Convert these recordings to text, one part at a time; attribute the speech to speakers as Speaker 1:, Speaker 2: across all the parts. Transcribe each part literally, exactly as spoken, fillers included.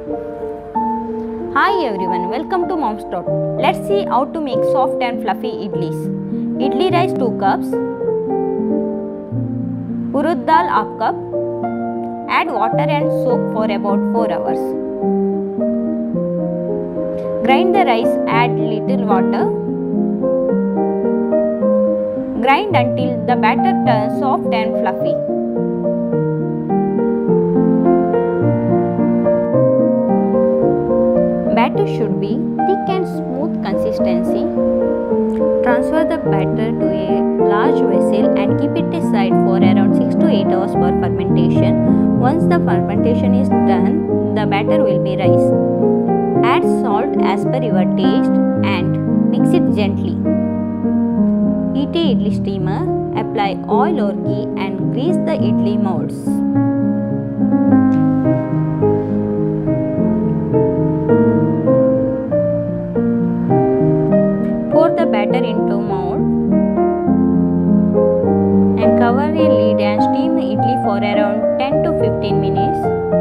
Speaker 1: Hi everyone, welcome to Mom's Thought. Let's see how to make soft and fluffy idlis. Idli rice two cups, urud dal half cup. Add water and soak for about four hours. Grind the rice, add little water. Grind until the batter turns soft and fluffy. Batter should be thick and smooth consistency. Transfer the batter to a large vessel and keep it aside for around six to eight hours for fermentation. Once the fermentation is done, the batter will be rice. Add salt as per your taste and mix it gently. Heat a idli steamer, apply oil or ghee and grease the idli molds. Pour the batter into mold and cover a lid and steam the idli for around ten to fifteen minutes.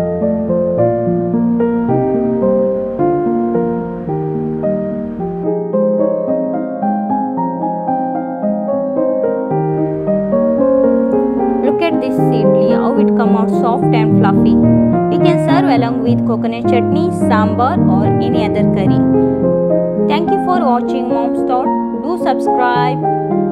Speaker 1: Look at this idli, how it come out soft and fluffy. You can serve along with coconut chutney, sambar or any other curry. Thank you for watching Mom's Thought. Do subscribe.